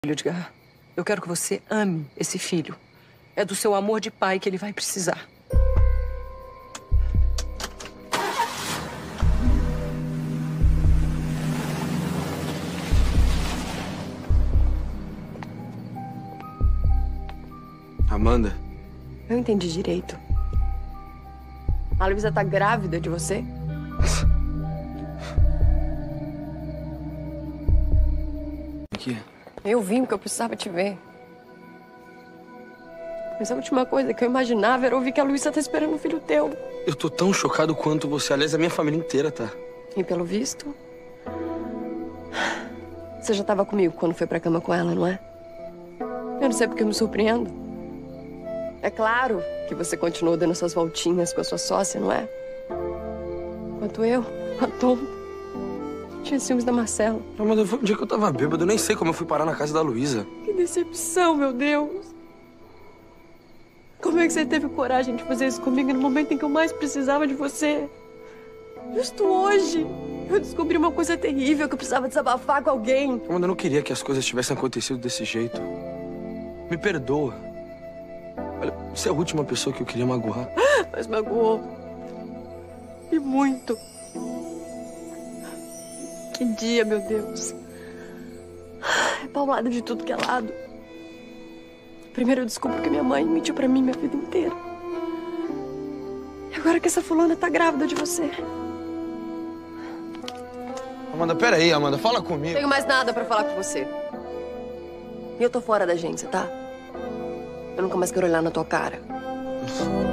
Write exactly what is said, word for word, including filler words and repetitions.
Edgar, eu quero que você ame esse filho. É do seu amor de pai que ele vai precisar. Amanda? Eu entendi direito. A Luísa tá grávida de você? Aqui. Eu vim porque eu precisava te ver. Mas a última coisa que eu imaginava era ouvir que a Luísa tá esperando um filho teu. Eu tô tão chocado quanto você. Aliás, a minha família inteira tá. E pelo visto... Você já tava comigo quando foi pra cama com ela, não é? Eu não sei porque eu me surpreendo. É claro que você continuou dando suas voltinhas com a sua sócia, não é? Enquanto eu, a Tom, tinha ciúmes da Marcela. Amanda, foi um dia que eu tava bêbado. Eu nem sei como eu fui parar na casa da Luísa. Que decepção, meu Deus. Como é que você teve coragem de fazer isso comigo no momento em que eu mais precisava de você? Justo hoje, eu descobri uma coisa terrível que eu precisava desabafar com alguém. Amanda, eu não queria que as coisas tivessem acontecido desse jeito. Me perdoa. Olha, você é a última pessoa que eu queria magoar. Mas magoou. E muito. Que dia, meu Deus. É paulada de tudo que é lado. Primeiro eu descubro que minha mãe mentiu pra mim minha vida inteira. E agora que essa fulana tá grávida de você. Amanda, peraí, Amanda, fala comigo. Não tenho mais nada pra falar com você. E eu tô fora da agência, tá? Eu nunca mais quero olhar na tua cara.